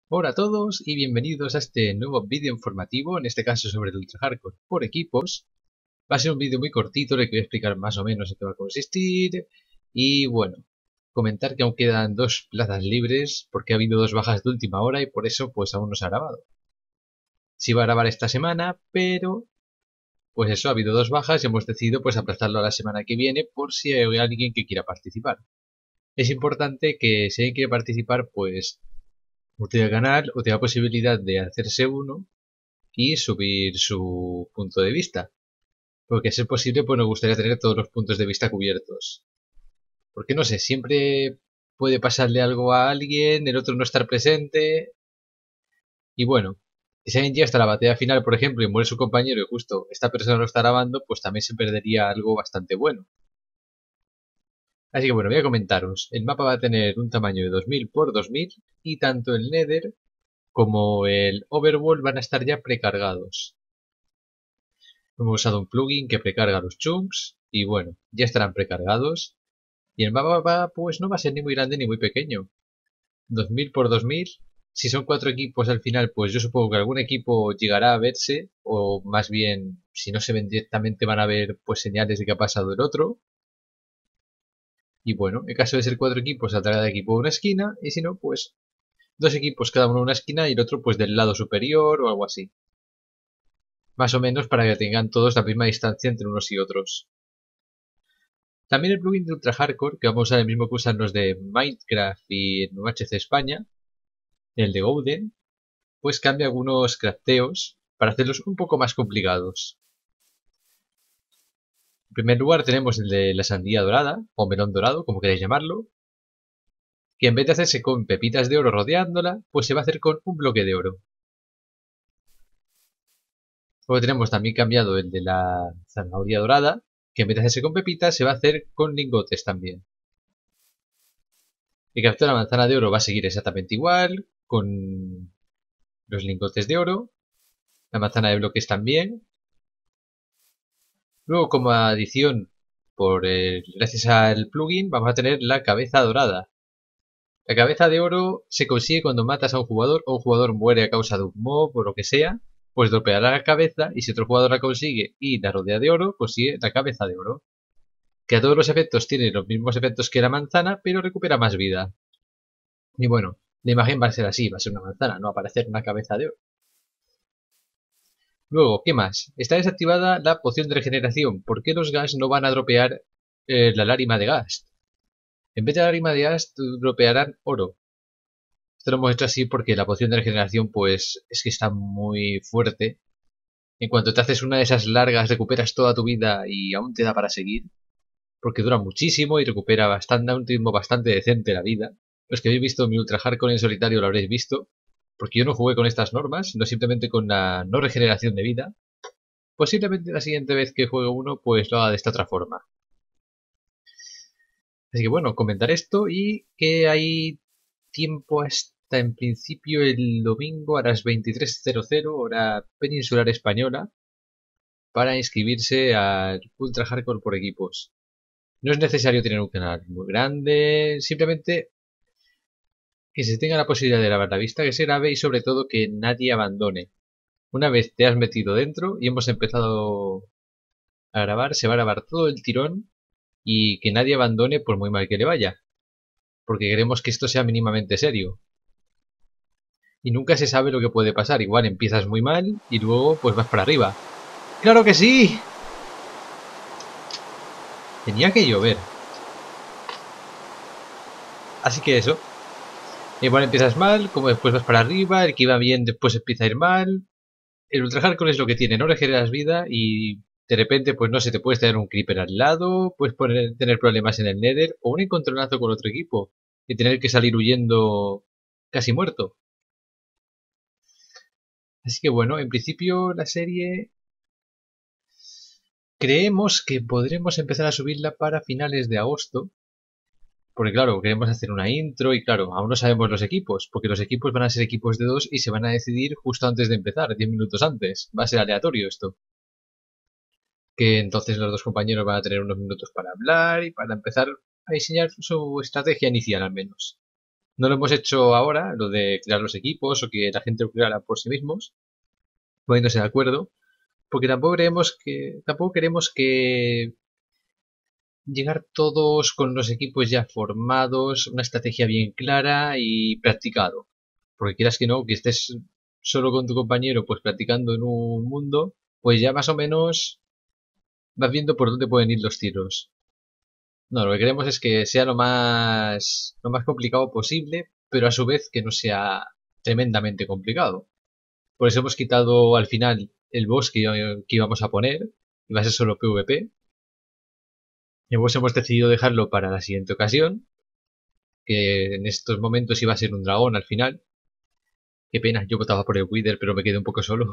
Hola a todos y bienvenidos a este nuevo vídeo informativo, en este caso sobre el Ultra Hardcore por equipos. Va a ser un vídeo muy cortito, en el que voy a explicar más o menos en qué va a consistir. Y bueno, comentar que aún quedan 2 plazas libres porque ha habido 2 bajas de última hora y por eso pues aún no se ha grabado. Sí va a grabar esta semana, pero pues eso, ha habido 2 bajas y hemos decidido pues aplazarlo a la semana que viene por si hay alguien que quiera participar. Es importante que si alguien quiere participar pues o tenga canal o tenga posibilidad de hacerse uno y subir su punto de vista. Porque a ser posible, pues nos gustaría tener todos los puntos de vista cubiertos. Porque no sé, siempre puede pasarle algo a alguien, el otro no estar presente. Y bueno, si alguien llega hasta la batalla final, por ejemplo, y muere su compañero y justo esta persona lo está grabando, pues también se perdería algo bastante bueno. Así que bueno, voy a comentaros. El mapa va a tener un tamaño de 2000 por 2000 y tanto el Nether como el Overworld van a estar ya precargados. Hemos usado un plugin que precarga los chunks y bueno, ya estarán precargados. Y el mapa pues no va a ser ni muy grande ni muy pequeño. 2000 por 2000. Si son 4 equipos al final, pues yo supongo que algún equipo llegará a verse, o más bien, si no se ven directamente van a ver pues señales de que ha pasado el otro. Y bueno, en caso de ser 4 equipos, saldrá cada equipo de una esquina, y si no, pues 2 equipos cada uno de una esquina y el otro pues del lado superior o algo así. Más o menos para que tengan todos la misma distancia entre unos y otros. También el plugin de Ultra Hardcore, que vamos a usar el mismo que usan los de Minecraft y en UHC España, el de Golden, pues cambia algunos crafteos para hacerlos un poco más complicados. En primer lugar tenemos el de la sandía dorada, o melón dorado, como queráis llamarlo, que en vez de hacerse con pepitas de oro rodeándola, pues se va a hacer con un bloque de oro. Luego tenemos también cambiado el de la zanahoria dorada, que en vez de hacerse con pepitas, se va a hacer con lingotes también. El crafteo de la manzana de oro va a seguir exactamente igual, con los lingotes de oro, la manzana de bloques también. Luego, como adición, gracias al plugin, vamos a tener la cabeza dorada. La cabeza de oro se consigue cuando matas a un jugador o un jugador muere a causa de un mob o lo que sea, pues dropeará la cabeza y si otro jugador la consigue y la rodea de oro, consigue la cabeza de oro. Que a todos los efectos tiene los mismos efectos que la manzana, pero recupera más vida. Y bueno, la imagen va a ser así, va a ser una manzana, no va a aparecer una cabeza de oro. Luego, ¿qué más? Está desactivada la poción de regeneración. ¿Por qué los gas no van a dropear la lágrima de gas? En vez de la lágrima de gas, dropearán oro. Esto lo hemos hecho así porque la poción de regeneración, pues, es que está muy fuerte. En cuanto te haces una de esas largas, recuperas toda tu vida y aún te da para seguir. Porque dura muchísimo y recupera bastante, a un ritmo bastante decente la vida. Los que habéis visto mi Ultra Hardcore en solitario lo habréis visto. Porque yo no jugué con estas normas, sino simplemente con la no regeneración de vida. Posiblemente la siguiente vez que juegue uno, pues lo haga de esta otra forma. Así que bueno, comentar esto y que hay tiempo hasta en principio el domingo a las 23:00 hora peninsular española para inscribirse al Ultra Hardcore por equipos. No es necesario tener un canal muy grande, simplemente que se tenga la posibilidad de grabar la vista, que se grabe y sobre todo que nadie abandone. Una vez te has metido dentro y hemos empezado a grabar, se va a grabar todo el tirón y que nadie abandone por muy mal que le vaya, porque queremos que esto sea mínimamente serio. Y nunca se sabe lo que puede pasar, igual empiezas muy mal y luego pues vas para arriba. ¡Claro que sí! Tenía que llover. Así que eso. Igual empiezas mal, como después vas para arriba, el que iba bien después empieza a ir mal. El Ultra Hardcore es lo que tiene, no le generas vida y de repente pues no sé, te puedes tener un creeper al lado, puedes tener problemas en el Nether o un encontronazo con otro equipo y tener que salir huyendo casi muerto. Así que bueno, en principio la serie creemos que podremos empezar a subirla para finales de agosto. Porque claro, queremos hacer una intro y claro, aún no sabemos los equipos, porque los equipos van a ser equipos de 2 y se van a decidir justo antes de empezar, 10 minutos antes. Va a ser aleatorio esto. Que entonces los 2 compañeros van a tener unos minutos para hablar y para empezar a diseñar su estrategia inicial al menos. No lo hemos hecho ahora, lo de crear los equipos o que la gente lo creara por sí mismos, poniéndose de acuerdo, porque tampoco queremos que llegar todos con los equipos ya formados, una estrategia bien clara y practicado. Porque quieras que no, que estés solo con tu compañero, pues practicando en un mundo, pues ya más o menos vas viendo por dónde pueden ir los tiros. No, lo que queremos es que sea lo más complicado posible, pero a su vez que no sea tremendamente complicado. Por eso hemos quitado al final el boss que íbamos a poner, iba a ser solo PvP. Y pues hemos decidido dejarlo para la siguiente ocasión, que en estos momentos iba a ser un dragón al final. Qué pena, yo votaba por el Wither, pero me quedé un poco solo.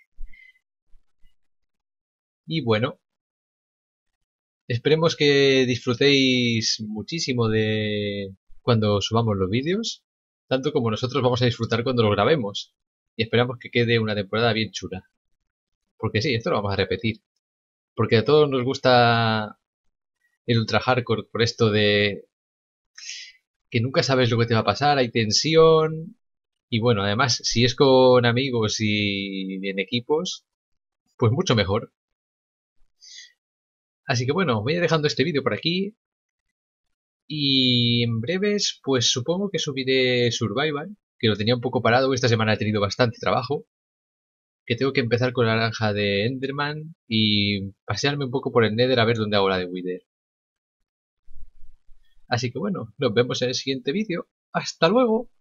Y bueno, esperemos que disfrutéis muchísimo de cuando subamos los vídeos, tanto como nosotros vamos a disfrutar cuando los grabemos. Y esperamos que quede una temporada bien chula. Porque sí, esto lo vamos a repetir. Porque a todos nos gusta el ultra hardcore por esto de que nunca sabes lo que te va a pasar, hay tensión. Y bueno, además, si es con amigos y en equipos, pues mucho mejor. Así que bueno, voy dejando este vídeo por aquí. Y en breves, pues supongo que subiré Survival, que lo tenía un poco parado. Esta semana he tenido bastante trabajo. Que tengo que empezar con la granja de Enderman y pasearme un poco por el Nether a ver dónde hago la de Wither. Así que bueno, nos vemos en el siguiente vídeo. ¡Hasta luego!